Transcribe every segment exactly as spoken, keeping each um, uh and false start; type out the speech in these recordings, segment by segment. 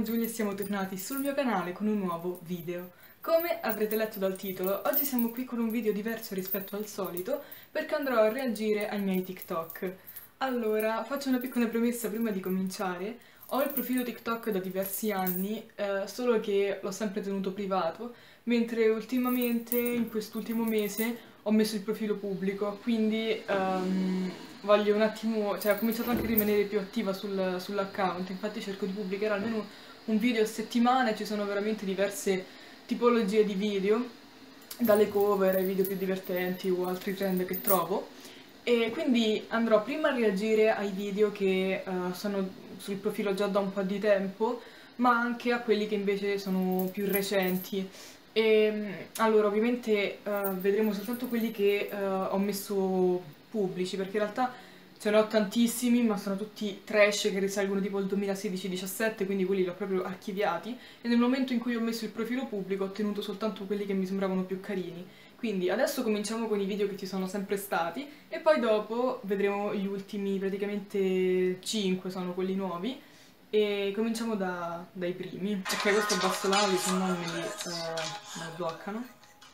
sono Giulia e siamo tornati sul mio canale con un nuovo video. Come avrete letto dal titolo, oggi siamo qui con un video diverso rispetto al solito perché andrò a reagire ai miei TikTok. Allora, faccio una piccola premessa prima di cominciare. Ho il profilo TikTok da diversi anni, eh, solo che l'ho sempre tenuto privato, mentre ultimamente, in quest'ultimo mese, ho messo il profilo pubblico, quindi ehm, voglio un attimo, cioè ho cominciato anche a rimanere più attiva sul, sull'account, infatti cerco di pubblicare almeno un video a settimana, ci sono veramente diverse tipologie di video, dalle cover ai video più divertenti o altri trend che trovo, e quindi andrò prima a reagire ai video che uh, sono sul profilo già da un po' di tempo, ma anche a quelli che invece sono più recenti. E allora, ovviamente uh, vedremo soltanto quelli che uh, ho messo pubblici, perché in realtà ce ne ho tantissimi, ma sono tutti trash che risalgono tipo al duemilasedici diciassette, quindi quelli li ho proprio archiviati. E nel momento in cui ho messo il profilo pubblico ho ottenuto soltanto quelli che mi sembravano più carini. Quindi adesso cominciamo con i video che ci sono sempre stati e poi dopo vedremo gli ultimi, praticamente cinque sono quelli nuovi. E cominciamo da, dai primi. Ok, questo è basso l'audio, se no mi, uh, mi bloccano.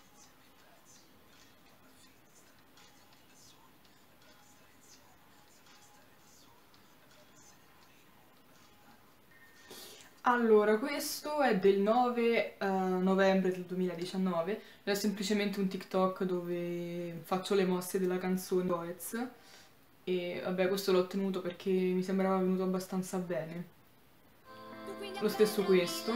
Allora, questo è del nove uh, novembre del duemiladiciannove, è semplicemente un TikTok dove faccio le mosse della canzone Boez e vabbè, questo l'ho ottenuto perché mi sembrava venuto abbastanza bene. Lo stesso questo.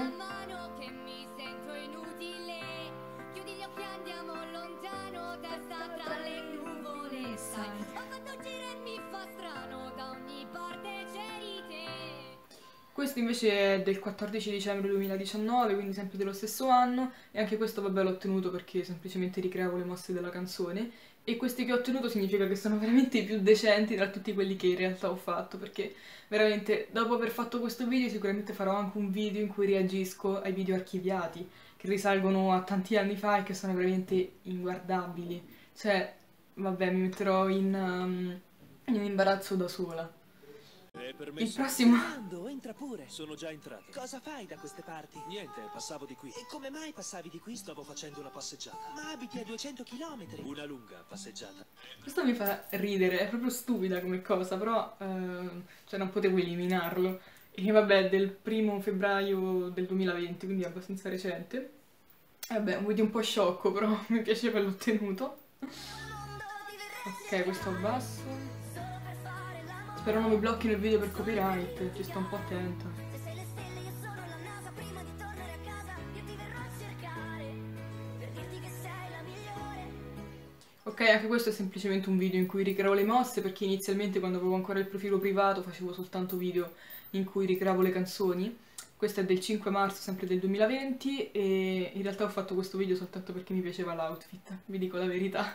Questo invece è del quattordici dicembre duemiladiciannove, quindi sempre dello stesso anno, e anche questo vabbè l'ho ottenuto perché semplicemente ricreavo le mosse della canzone, e questi che ho ottenuto significa che sono veramente i più decenti tra tutti quelli che in realtà ho fatto, perché veramente dopo aver fatto questo video sicuramente farò anche un video in cui reagisco ai video archiviati, che risalgono a tanti anni fa e che sono veramente inguardabili. Cioè, vabbè, mi metterò in, um, in imbarazzo da sola. Il prossimo... Fernando, entra pure. Sono già entrato. Cosa fai da queste parti? Niente, passavo di qui. E come mai passavi di qui? Stavo facendo una passeggiata. Ma abiti a duecento chilometri. Una lunga passeggiata. Questo mi fa ridere, è proprio stupida come cosa, però eh, cioè non potevo eliminarlo. E vabbè, del primo febbraio del duemilaventi, quindi è abbastanza recente. E vabbè, un video un po' sciocco, però mi piaceva e l'ho ottenuto. Ok, questo abbasso. Spero non mi blocchino il video per copyright, ci sto un po' attenta. Ok, anche questo è semplicemente un video in cui ricreavo le mosse, perché inizialmente quando avevo ancora il profilo privato facevo soltanto video in cui ricreavo le canzoni. Questo è del cinque marzo, sempre del duemilaventi, e in realtà ho fatto questo video soltanto perché mi piaceva l'outfit, vi dico la verità.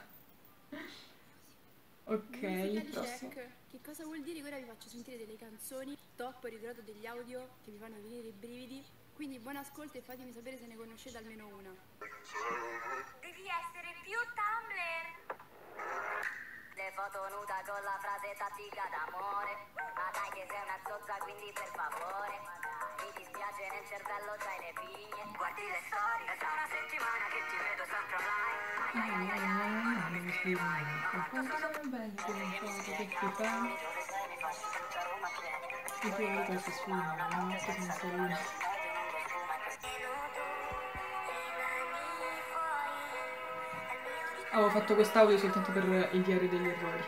Ok, il prossimo. Che cosa vuol dire? Ora vi faccio sentire delle canzoni, top ritirato degli audio che vi fanno venire i brividi, quindi buon ascolto e fatemi sapere se ne conoscete almeno una. Devi essere più Tumblr. Le foto nuda con la frase tattica d'amore, ma dai che sei una zozza quindi per favore, mi dispiace nel cervello c'hai le pigne, guardi le storie, è da una settimana che ti vedo sempre online. Ai ai ai ai ai, non mi scrivi mai. Quanto sono belle quelle foto che ti fanno? Ti prego queste sfume, non metto senza luce. Avevo fatto quest'audio soltanto per il diario degli errori.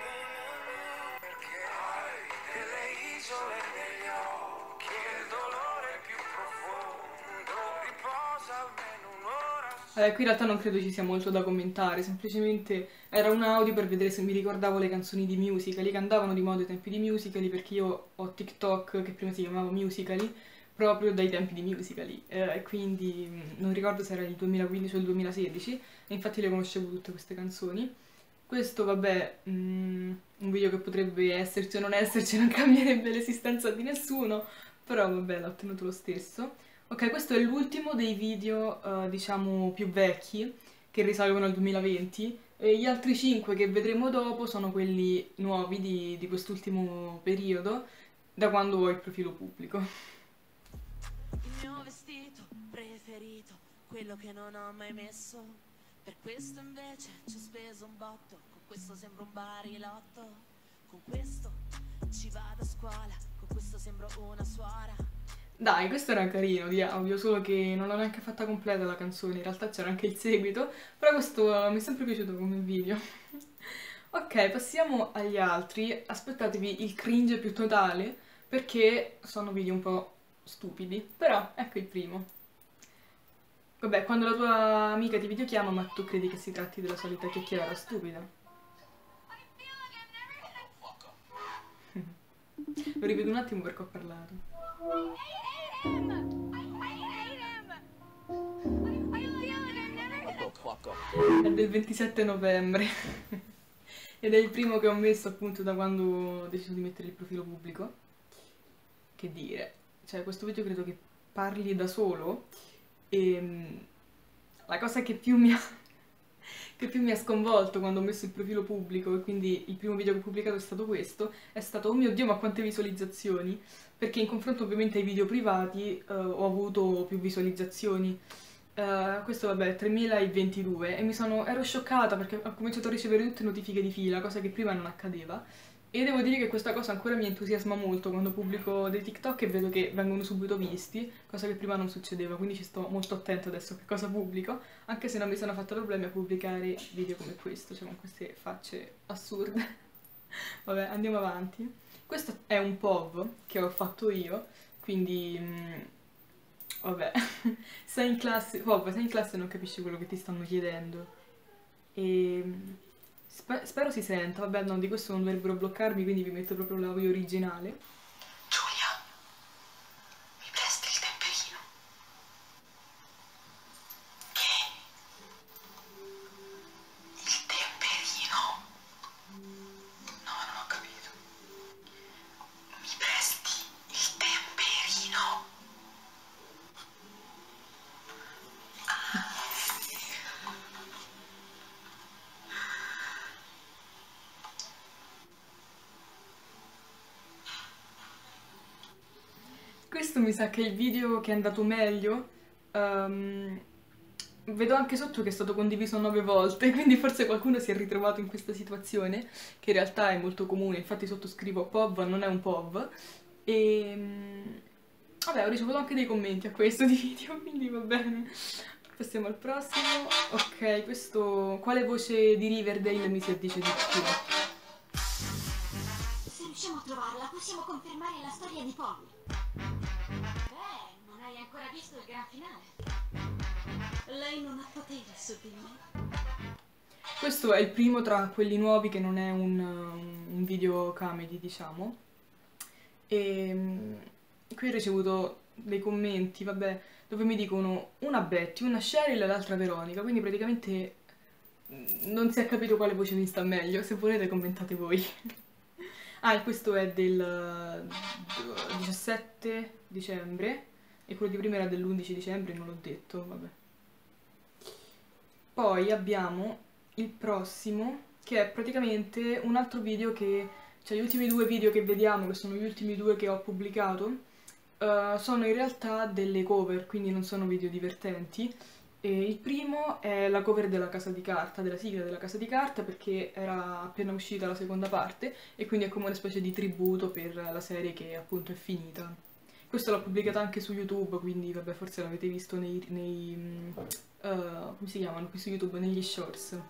Allora, qui in realtà non credo ci sia molto da commentare, semplicemente era un audio per vedere se mi ricordavo le canzoni di Musical.ly che andavano di moda ai tempi di Musical.ly, perché io ho TikTok che prima si chiamava Musical.ly proprio dai tempi di Musical.ly, e eh, quindi mh, non ricordo se era il duemilaquindici o il duemilasedici, e infatti le conoscevo tutte queste canzoni. Questo vabbè, mh, un video che potrebbe esserci o non esserci, non cambierebbe l'esistenza di nessuno, però vabbè, l'ho ottenuto lo stesso. Ok, questo è l'ultimo dei video, uh, diciamo, più vecchi, che risalgono al duemilaventi, e gli altri cinque che vedremo dopo sono quelli nuovi di, di quest'ultimo periodo, da quando ho il profilo pubblico. preferito, quello che non ho mai messo. Per questo invece ci ho speso un botto, con questo sembro un barilotto. Con questo ci vado a scuola, con questo sembro una suora. Dai, questo era carino di audio, solo che non l'ho neanche fatta completa la canzone, in realtà c'era anche il seguito, però questo eh, mi è sempre piaciuto come video. Ok, passiamo agli altri. Aspettatevi il cringe più totale, perché sono video un po' stupidi, però ecco il primo. Vabbè, quando la tua amica ti videochiama, ma tu credi che si tratti della solita chiacchierata stupida. Lo rivedo un attimo perché ho parlato. È del ventisette novembre. Ed è il primo che ho messo appunto da quando ho deciso di mettere il profilo pubblico. Che dire, cioè questo video credo che parli da solo e la cosa che più mi ha, che più mi ha sconvolto quando ho messo il profilo pubblico, e quindi il primo video che ho pubblicato è stato questo, è stato oh mio Dio ma quante visualizzazioni, perché in confronto ovviamente ai video privati eh, ho avuto più visualizzazioni. Uh, questo vabbè, tremilaventidue e mi sono, ero scioccata perché ho cominciato a ricevere tutte notifiche di fila, cosa che prima non accadeva, e devo dire che questa cosa ancora mi entusiasma molto quando pubblico dei TikTok e vedo che vengono subito visti, cosa che prima non succedeva, quindi ci sto molto attenta adesso a che cosa pubblico, anche se non mi sono fatta problemi a pubblicare video come questo, cioè con queste facce assurde. Vabbè, andiamo avanti. Questo è un P O V che ho fatto io, quindi... Mm, vabbè, sei in classe, oh, sei in classe e non capisci quello che ti stanno chiedendo. E spe spero si senta, vabbè no, di questo non dovrebbero bloccarmi, quindi vi metto proprio l'audio originale. Giulia, mi presti il temperino? Che? Il temperino? No, non ho capito. Mi presti il temperino? Questo mi sa che è il video che è andato meglio. Um, vedo anche sotto che è stato condiviso nove volte, quindi forse qualcuno si è ritrovato in questa situazione, che in realtà è molto comune, infatti sotto scrivo P O V, non è un P O V. E... vabbè, ho ricevuto anche dei commenti a questo di video, quindi va bene. Passiamo al prossimo. Ok, questo... quale voce di Riverdale mi si addice di più? Se riusciamo a trovarla, possiamo confermare la storia di Polly. Beh, non hai ancora visto il gran finale. Lei non ha poteri su di me. Questo è il primo tra quelli nuovi che non è un, un video comedy, diciamo. E qui ho ricevuto dei commenti, vabbè, dove mi dicono una Betty, una Cheryl e l'altra Veronica, quindi praticamente non si è capito quale voce mi sta meglio, se volete commentate voi. Ah, e questo è del diciassette dicembre e quello di prima era dell'undici dicembre, non l'ho detto, vabbè. Poi abbiamo il prossimo, che è praticamente un altro video che... cioè gli ultimi due video che vediamo, che sono gli ultimi due che ho pubblicato, uh, sono in realtà delle cover, quindi non sono video divertenti. E il primo è la cover della Casa di Carta, della sigla della Casa di Carta, perché era appena uscita la seconda parte e quindi è come una specie di tributo per la serie che appunto è finita. Questo l'ho pubblicata anche su YouTube, quindi vabbè, forse l'avete visto nei... nei uh, come si chiamano qui su YouTube? Negli shorts.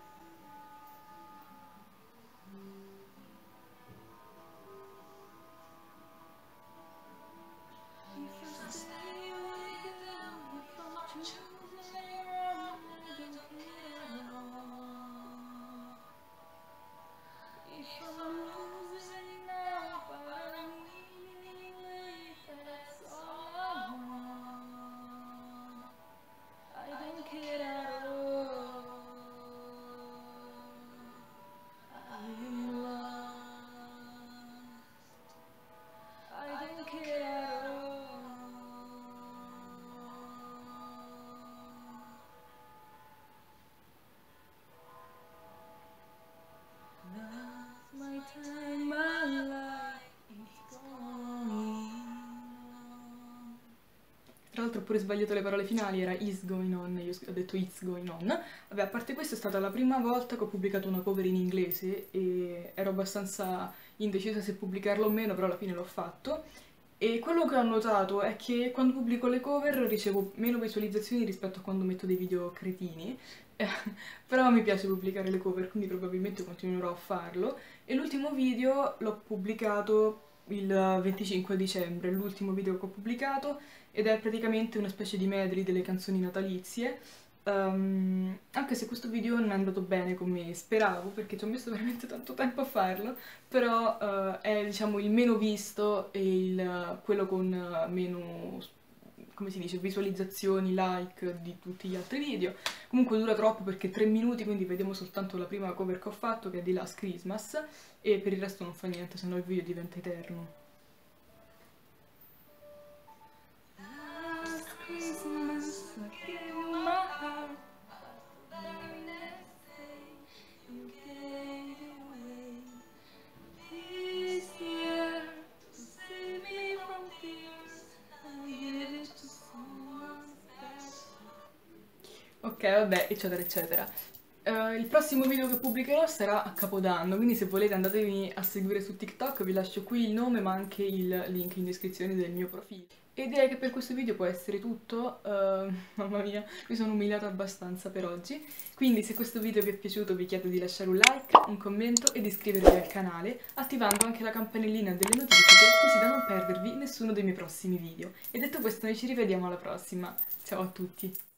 pure sbagliato le parole finali, era Is Going On, io ho detto It's Going On. Vabbè, a parte questo è stata la prima volta che ho pubblicato una cover in inglese e ero abbastanza indecisa se pubblicarla o meno, però alla fine l'ho fatto. E quello che ho notato è che quando pubblico le cover ricevo meno visualizzazioni rispetto a quando metto dei video cretini, eh, però mi piace pubblicare le cover, quindi probabilmente continuerò a farlo. E l'ultimo video l'ho pubblicato il venticinque dicembre, l'ultimo video che ho pubblicato, ed è praticamente una specie di medley delle canzoni natalizie. Um, anche se questo video non è andato bene come speravo, perché ci ho messo veramente tanto tempo a farlo, però uh, è diciamo il meno visto e il, quello con uh, meno, come si dice, visualizzazioni, like di tutti gli altri video. Comunque dura troppo perché tre minuti, quindi vediamo soltanto la prima cover che ho fatto, che è di Last Christmas, e per il resto non fa niente, sennò il video diventa eterno. Last Christmas, I gave you my heart. The next day, you gave it away. This year, to save me from tears, I give it to someone special. Ok, vabbè, eccetera, eccetera. Uh, il prossimo video che pubblicherò sarà a Capodanno, quindi se volete andatemi a seguire su TikTok, vi lascio qui il nome ma anche il link in descrizione del mio profilo. E direi che per questo video può essere tutto, uh, mamma mia, mi sono umiliata abbastanza per oggi, quindi se questo video vi è piaciuto vi chiedo di lasciare un like, un commento e di iscrivervi al canale, attivando anche la campanellina delle notifiche così da non perdervi nessuno dei miei prossimi video. E detto questo noi ci rivediamo alla prossima, ciao a tutti!